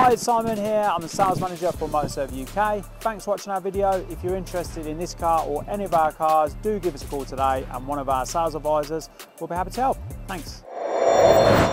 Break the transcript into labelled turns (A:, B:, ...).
A: Hi, it's Simon here. I'm the sales manager for MotorServ UK. Thanks for watching our video. If you're interested in this car or any of our cars, do give us a call today and one of our sales advisors will be happy to help. Thanks.